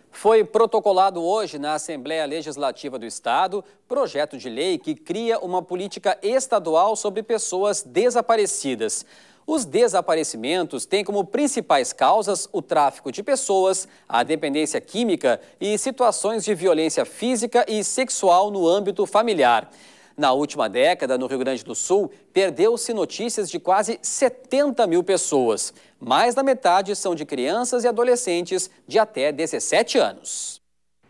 Foi protocolado hoje na Assembleia Legislativa do Estado projeto de lei que cria uma política estadual sobre pessoas desaparecidas. Os desaparecimentos têm como principais causas o tráfico de pessoas, a dependência química e situações de violência física e sexual no âmbito familiar. Na última década, no Rio Grande do Sul, perdeu-se notícias de quase 70 mil pessoas. Mais da metade são de crianças e adolescentes de até 17 anos.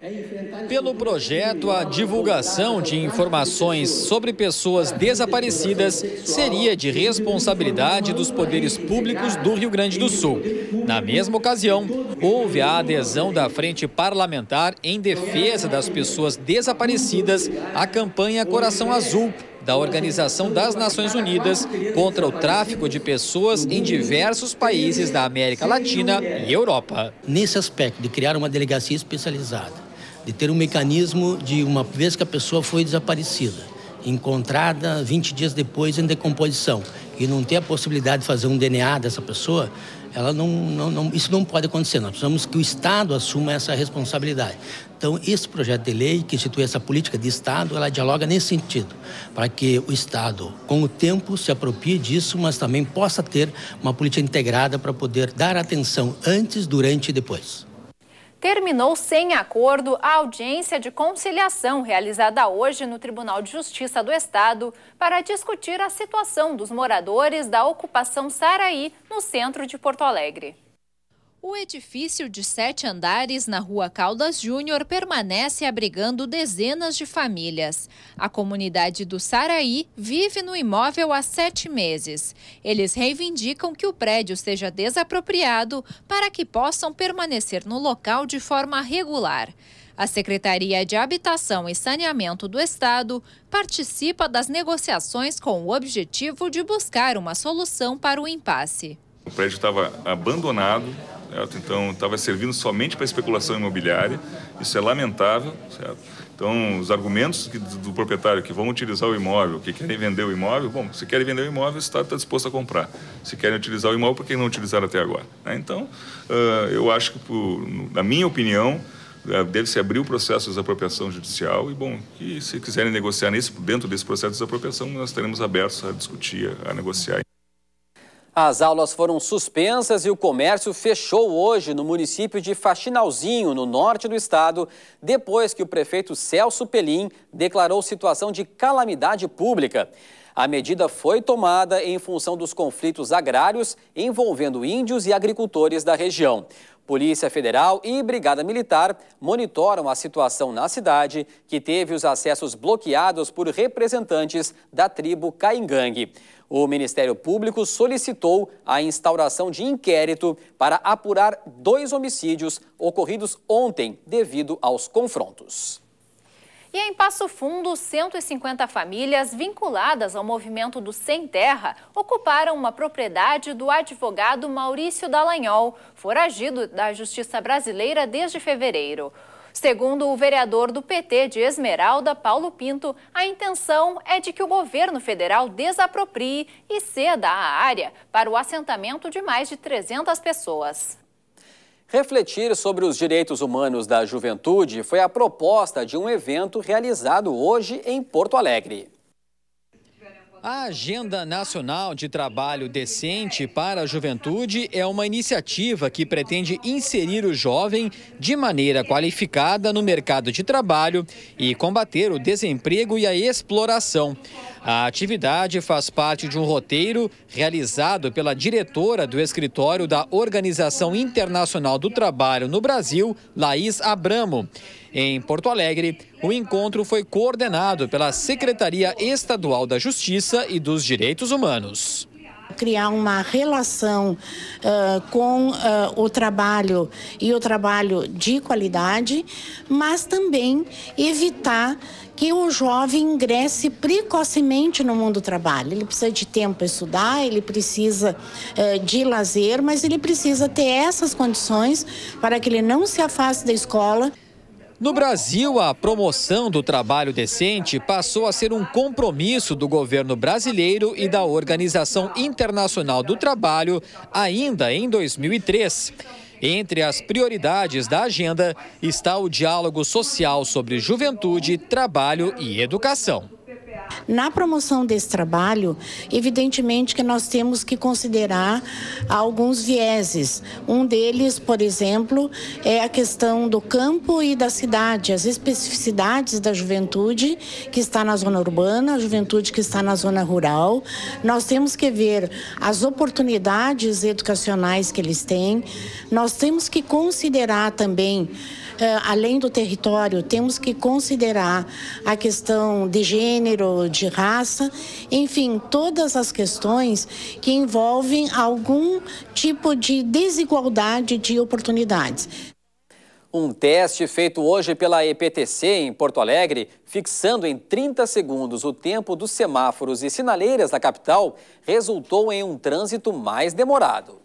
Pelo projeto, a divulgação de informações sobre pessoas desaparecidas seria de responsabilidade dos poderes públicos do Rio Grande do Sul. Na mesma ocasião, houve a adesão da Frente Parlamentar em defesa das pessoas desaparecidas à campanha Coração Azul, da Organização das Nações Unidas contra o tráfico de pessoas em diversos países da América Latina e Europa. Nesse aspecto de criar uma delegacia especializada, de ter um mecanismo de, uma vez que a pessoa foi desaparecida, encontrada 20 dias depois em decomposição, e não ter a possibilidade de fazer um DNA dessa pessoa, isso não pode acontecer. Nós precisamos que o Estado assuma essa responsabilidade. Então, esse projeto de lei que institui essa política de Estado, ela dialoga nesse sentido, para que o Estado, com o tempo, se aproprie disso, mas também possa ter uma política integrada para poder dar atenção antes, durante e depois. Terminou sem acordo a audiência de conciliação realizada hoje no Tribunal de Justiça do Estado para discutir a situação dos moradores da ocupação Saraí, no centro de Porto Alegre. O edifício de 7 andares na Rua Caldas Júnior permanece abrigando dezenas de famílias. A comunidade do Saraí vive no imóvel há 7 meses. Eles reivindicam que o prédio seja desapropriado para que possam permanecer no local de forma regular. A Secretaria de Habitação e Saneamento do Estado participa das negociações com o objetivo de buscar uma solução para o impasse. O prédio estava abandonado, certo? Então estava servindo somente para especulação imobiliária. Isso é lamentável, certo? Então os argumentos do proprietário que vão utilizar o imóvel, que querem vender o imóvel, bom, se querem vender o imóvel, o Estado está disposto a comprar. Se querem utilizar o imóvel, por que não utilizaram até agora? Então, eu acho que, na minha opinião, deve-se abrir o processo de desapropriação judicial e, bom, que se quiserem negociar dentro desse processo de desapropriação, nós estaremos abertos a discutir, a negociar. As aulas foram suspensas e o comércio fechou hoje no município de Faxinalzinho, no norte do estado, depois que o prefeito Celso Pelim declarou situação de calamidade pública. A medida foi tomada em função dos conflitos agrários envolvendo índios e agricultores da região. Polícia Federal e Brigada Militar monitoram a situação na cidade, que teve os acessos bloqueados por representantes da tribo Caingangue. O Ministério Público solicitou a instauração de inquérito para apurar 2 homicídios ocorridos ontem devido aos confrontos. E em Passo Fundo, 150 famílias vinculadas ao movimento do Sem Terra ocuparam uma propriedade do advogado Maurício Dallagnol, foragido da Justiça Brasileira desde fevereiro. Segundo o vereador do PT de Esmeralda, Paulo Pinto, a intenção é de que o governo federal desaproprie e ceda a área para o assentamento de mais de 300 pessoas. Refletir sobre os direitos humanos da juventude foi a proposta de um evento realizado hoje em Porto Alegre. A Agenda Nacional de Trabalho Decente para a Juventude é uma iniciativa que pretende inserir o jovem de maneira qualificada no mercado de trabalho e combater o desemprego e a exploração. A atividade faz parte de um roteiro realizado pela diretora do escritório da Organização Internacional do Trabalho no Brasil, Laís Abramo. Em Porto Alegre, o encontro foi coordenado pela Secretaria Estadual da Justiça e dos Direitos Humanos. Criar uma relação com o trabalho e o trabalho de qualidade, mas também evitar que o jovem ingresse precocemente no mundo do trabalho. Ele precisa de tempo para estudar, ele precisa de lazer, mas ele precisa ter essas condições para que ele não se afaste da escola. No Brasil, a promoção do trabalho decente passou a ser um compromisso do governo brasileiro e da Organização Internacional do Trabalho ainda em 2003. Entre as prioridades da agenda está o diálogo social sobre juventude, trabalho e educação. Na promoção desse trabalho, evidentemente que nós temos que considerar alguns vieses. Um deles, por exemplo, é a questão do campo e da cidade, as especificidades da juventude que está na zona urbana, a juventude que está na zona rural. Nós temos que ver as oportunidades educacionais que eles têm. Nós temos que considerar também, além do território, temos que considerar a questão de gênero, de raça, enfim, todas as questões que envolvem algum tipo de desigualdade de oportunidades. Um teste feito hoje pela EPTC em Porto Alegre, fixando em 30 segundos o tempo dos semáforos e sinaleiras da capital, resultou em um trânsito mais demorado.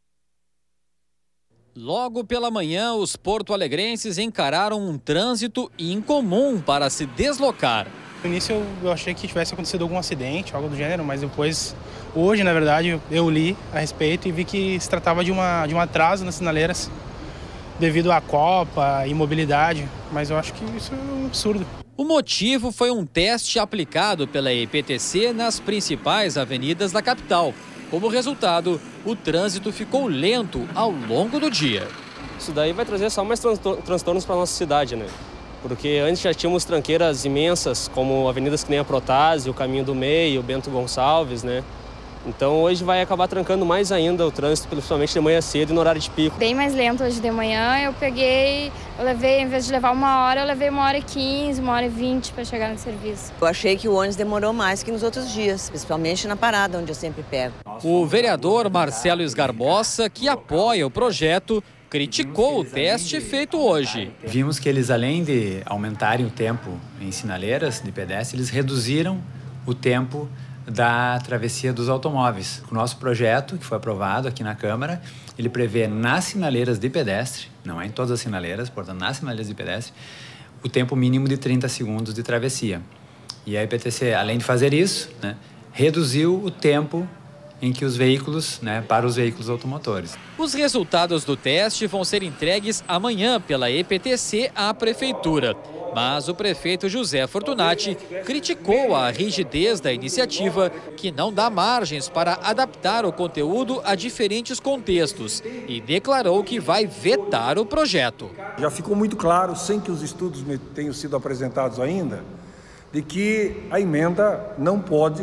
Logo pela manhã, os porto-alegrenses encararam um trânsito incomum para se deslocar. No início eu achei que tivesse acontecido algum acidente, algo do gênero, mas depois, hoje na verdade, eu li a respeito e vi que se tratava de um atraso nas sinaleiras devido à Copa e mobilidade, mas eu acho que isso é um absurdo. O motivo foi um teste aplicado pela EPTC nas principais avenidas da capital. Como resultado, o trânsito ficou lento ao longo do dia. Isso daí vai trazer só mais transtornos para a nossa cidade, né? Porque antes já tínhamos tranqueiras imensas, como avenidas que nem a Protásio, o Caminho do Meio, o Bento Gonçalves, né? Então hoje vai acabar trancando mais ainda o trânsito, principalmente de manhã cedo e no horário de pico. Bem mais lento hoje de manhã, eu levei, em vez de levar 1 hora, eu levei 1h15, 1h20 para chegar no serviço. Eu achei que o ônibus demorou mais que nos outros dias, principalmente na parada, onde eu sempre pego. O vereador Marcelo Esgarbosa, que apoia o projeto, criticou o teste feito hoje. Vimos que eles, além de aumentarem o tempo em sinaleiras de pedestre, eles reduziram o tempo da travessia dos automóveis. O nosso projeto, que foi aprovado aqui na Câmara, ele prevê nas sinaleiras de pedestre, não é em todas as sinaleiras, portanto nas sinaleiras de pedestre, o tempo mínimo de 30 segundos de travessia. E a EPTC, além de fazer isso, né, reduziu o tempo em que os veículos, para os veículos automotores. Os resultados do teste vão ser entregues amanhã pela EPTC à Prefeitura. Mas o prefeito José Fortunati criticou a rigidez da iniciativa, que não dá margens para adaptar o conteúdo a diferentes contextos, e declarou que vai vetar o projeto. Já ficou muito claro, sem que os estudos tenham sido apresentados ainda, de que a emenda não pode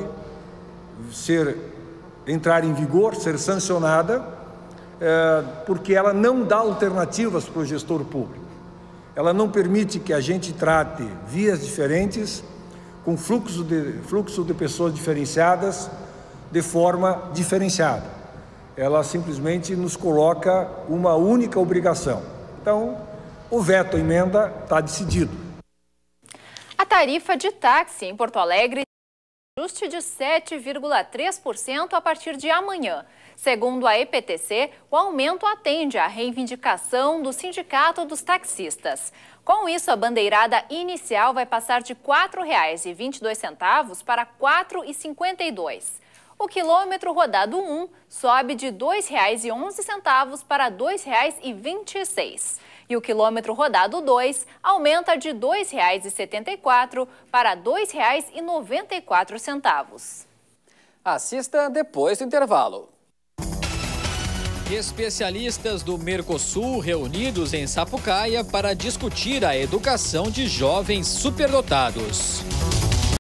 entrar em vigor, ser sancionada, porque ela não dá alternativas para o gestor público. Ela não permite que a gente trate vias diferentes, com fluxo de pessoas diferenciadas, de forma diferenciada. Ela simplesmente nos coloca uma única obrigação. Então, o veto à emenda está decidido. A tarifa de táxi em Porto Alegre ajuste de 7,3% a partir de amanhã. Segundo a EPTC, o aumento atende à reivindicação do Sindicato dos Taxistas. Com isso, a bandeirada inicial vai passar de R$ 4,22 para R$ 4,52. O quilômetro rodado 1 sobe de R$ 2,11 para R$ 2,26. E o quilômetro rodado 2 aumenta de R$ 2,74 para R$ 2,94. Assista depois do intervalo. Especialistas do Mercosul reunidos em Sapucaia para discutir a educação de jovens superdotados.